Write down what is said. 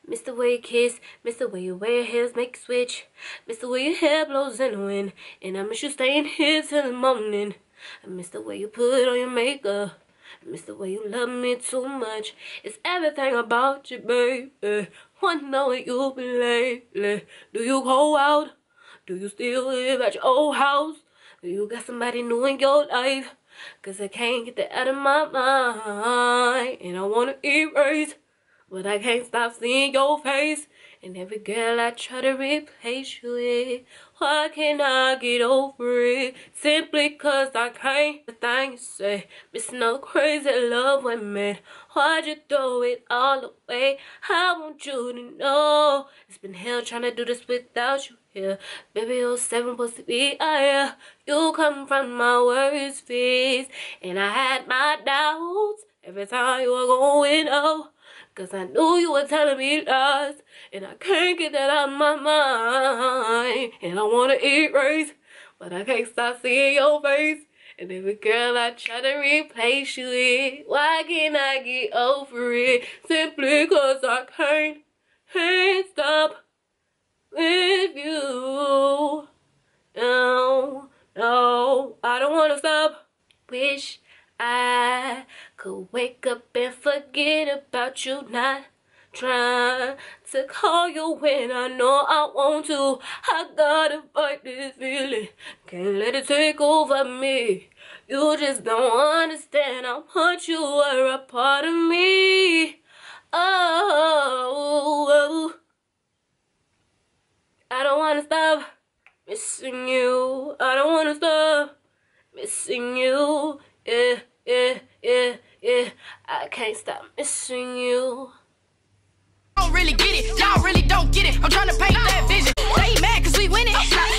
Miss the way you kiss, miss the way you wear heels, make you switch. Miss the way your hair blows in the wind, and I miss you staying here till the morning. I miss the way you put on your makeup. I miss the way you love me too much. It's everything about you, baby. Wanna know where you been lately? Do you go out? Do you still live at your old house? Do you got somebody new in your life? Cause I can't get that out of my mind, and I wanna erase, but I can't stop seeing your face. And every girl I try to replace you with, why can't I get over it? Simply cause I can't. The thing you say, missing all the crazy love we made. Why'd you throw it all away? I want you to know it's been hell trying to do this without you here. Baby, 07 supposed to be higher. You come from my worst fears, and I had my doubts every time you were going out. Cause I knew you were telling me lies, and I can't get that out of my mind. And I wanna erase, but I can't stop seeing your face. And every girl I try to replace you with, why can't I get over it? Simply cause I can't stop with you. No, no, I don't wanna stop. Wish I could wake up and forget about you, not trying to call you when I know I want to. I gotta fight this feeling, can't let it take over me. You just don't understand how much you are a part of me. Oh, I don't wanna stop missing you. I don't wanna stop missing you. Yeah, yeah, yeah, yeah. I can't stop missing you. Don't really get it, y'all really don't get it. I'm trying to paint that vision. They mad cause we winning.